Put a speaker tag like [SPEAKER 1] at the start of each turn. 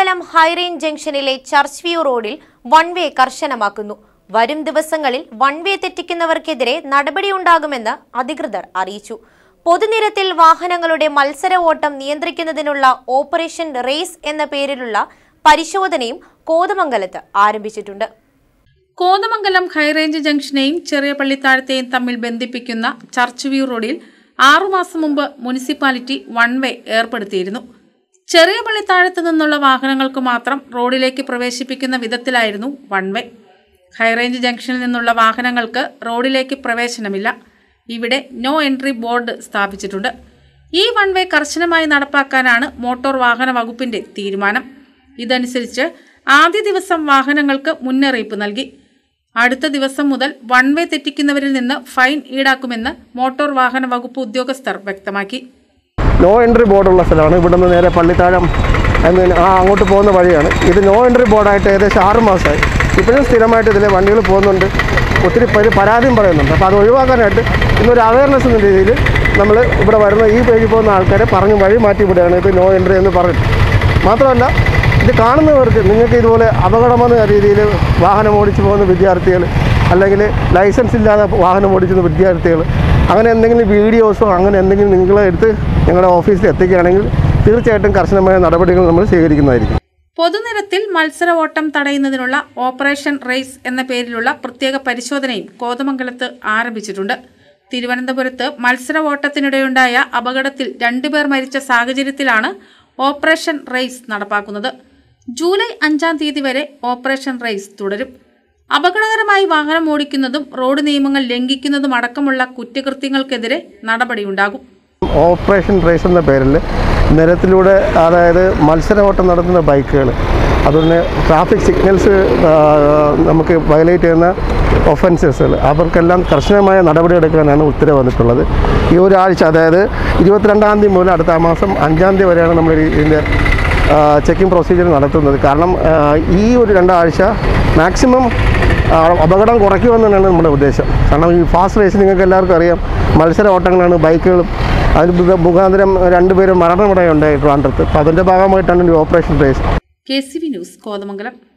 [SPEAKER 1] Kothamangalam high range ജംഗ്ഷനിലെ church view റോഡിൽ one way കർശനമാക്കുന്നു. വരും ദിവസങ്ങളിൽ വൺ വേ തെറ്റിക്കുന്നവർക്കെതിരെ നടപടിയുണ്ടാകുമെന്ന് അധികൃതർ അറിയിച്ചു. പൊതുനിരത്തിൽ വാഹനങ്ങളുടെ മത്സര ഓട്ടം നിയന്ത്രിക്കുന്നതിനുള്ള ഓപ്പറേഷൻ റേസ് എന്ന പേരിലുള്ള പരിശോധനയും കോതമംഗലത്ത് ആരംഭിച്ചിട്ടുണ്ട്.
[SPEAKER 2] കോതമംഗലം ഹൈറേഞ്ച് ജംഗ്ഷനെയും ചെറിയ പള്ളിത്താഴത്തെയും തമ്മിൽ ബന്ധിപ്പിക്കുന്ന ചർച്ച് വ്യൂ റോഡിൽ 6 മാസം മുമ്പ് മുനിസിപ്പാലിറ്റി വൺ വേ ഏർപ്പെടുത്തിയിരുന്നു. ചെറിയ പള്ളിത്താഴത്ത് നിന്നുള്ള വാഹനങ്ങൾക്ക് മാത്രം റോഡിലേക്ക് പ്രവേശിപ്പിക്കുന്ന വിധത്തിലായിരുന്നു വൺ വേ. ഹൈറേഞ്ച് ജംഗ്ഷനിൽ നിന്നുള്ള വാഹനങ്ങൾക്ക് റോഡിലേക്ക് പ്രവേശനമില്ല. ഇവിടെ നോ എൻട്രി ബോർഡ് സ്ഥാപിച്ചിട്ടുണ്ട്. ഈ വൺ വേ കർശനമായി നടപ്പാക്കാനാണ് മോട്ടോർ വാഹന വകുപ്പിന്റെ തീരുമാനം. ഇതനുസരിച്ച് ആദ്യ ദിവസം വാഹനങ്ങൾക്ക് മുന്നറിയിപ്പ് നൽകി. അടുത്ത ദിവസം മുതൽ വൺ വേ തെറ്റിക്കുന്നവരിൽ നിന്ന് ഫൈൻ ഈടാക്കുമെന്ന് മോട്ടോർ വാഹന വകുപ്പ് ഉദ്യോഗസ്ഥർ വ്യക്തമാക്കി.
[SPEAKER 3] നോ എൻട്രി ബോർഡുള്ള സ്ഥലമാണ്. ഇവിടെ നിന്ന് നേരെ പള്ളിത്താഴം അങ്ങോട്ട് പോകുന്ന വഴിയാണ്. ഇത് നോ എൻട്രി ബോർഡായിട്ട് ഏകദേശം 6 മാസമായി. ഇപ്പോഴും സ്ഥിരമായിട്ട് ഇതിലെ വണ്ടികൾ പോകുന്നുണ്ട്. ഒത്തിരി പേര് പരാതിയും പറയുന്നുണ്ട്. അപ്പോൾ അത് ഒഴിവാക്കാനായിട്ട് ഇന്നൊരു അവയർനെസ് എന്ന രീതിയിൽ നമ്മൾ ഇവിടെ വരുന്ന ഈ പേജിൽ പോകുന്ന ആൾക്കാരെ പറഞ്ഞ് വഴി മാറ്റി വിടുകയാണ്. ഇത് നോ എൻട്രി എന്ന് പറഞ്ഞിട്ട് മാത്രമല്ല, ഇത് കാണുന്നവർക്ക് നിങ്ങൾക്ക് ഇതുപോലെ അപകടമെന്ന രീതിയിൽ വാഹനം ഓടിച്ചു പോകുന്ന വിദ്യാർത്ഥികൾ, അല്ലെങ്കിൽ ലൈസൻസ് ഇല്ലാതെ വാഹനം ഓടിക്കുന്ന വിദ്യാർത്ഥികൾ, അങ്ങനെ എന്തെങ്കിലും വീഡിയോസോ അങ്ങനെ എന്തെങ്കിലും നിങ്ങളെ എടുത്ത് ഞങ്ങളുടെ ഓഫീസിൽ എത്തിക്കുകയാണെങ്കിൽ തീർച്ചയായിട്ടും കർശനമായ നടപടികൾ നമ്മൾ സ്വീകരിക്കുന്നതായിരിക്കും.
[SPEAKER 2] പൊതുനിരത്തിൽ മത്സര ഓട്ടം തടയുന്നതിനുള്ള ഓപ്പറേഷൻ റേസ് എന്ന പേരിലുള്ള പ്രത്യേക പരിശോധനയും കോതമംഗലത്ത് ആരംഭിച്ചിട്ടുണ്ട്. തിരുവനന്തപുരത്ത് മത്സര ഓട്ടത്തിനിടെയുണ്ടായ അപകടത്തിൽ 2 പേർ മരിച്ച സാഹചര്യത്തിലാണ് ഓപ്പറേഷൻ റേസ് നടപ്പാക്കുന്നത്. ജൂലൈ 5-ാം തീയതി വരെ ഓപ്പറേഷൻ റേസ് തുടരും. അപകടകരമായി വാഹനം ഓടിക്കുന്നതും റോഡ് നിയമങ്ങൾ ലംഘിക്കുന്നതും അടക്കമുള്ള കുറ്റകൃത്യങ്ങൾക്കെതിരെ നടപടിയുണ്ടാകും.
[SPEAKER 3] ഓപ്പറേഷൻ റേസ് എന്ന പേരിൽ നിരത്തിലൂടെ, അതായത് മത്സര ഓട്ടം നടത്തുന്ന ബൈക്കുകൾ, അതുപോലെ ട്രാഫിക് സിഗ്നൽസ് നമുക്ക് വയലേറ്റ് ചെയ്യുന്ന ഒഫൻസസുകൾ, അവർക്കെല്ലാം കർശനമായ നടപടിയെടുക്കാനാണ് ഉത്തരവ് വന്നിട്ടുള്ളത്. ഈ ഒരാഴ്ച, അതായത് 22-ാം തീയതി മുതൽ അടുത്ത മാസം 5-ാം തീയതി വരെയാണ് നമ്മൾ ഇതിൻ്റെ ചെക്കിംഗ് പ്രൊസീജിയർ നടത്തുന്നത്. കാരണം ഈ ഒരു 2 ആഴ്ച മാക്സിമം അപകടം കുറയ്ക്കുമെന്നാണ് നമ്മുടെ ഉദ്ദേശം. കാരണം ഈ ഫാസ്റ്റ് റേസ് നിങ്ങൾക്ക് എല്ലാവർക്കും അറിയാം, മത്സര ഓട്ടങ്ങളാണ്. ബൈക്കുകളും അതിന് മുഖാന്തരം 2 പേരും മരണമുണ്ടായി ട്രിവാൻഡ്രത്ത്. അപ്പോൾ അതിൻ്റെ ഭാഗമായിട്ടാണ് ഈ operation race.
[SPEAKER 2] KCV news, Kothamangalam.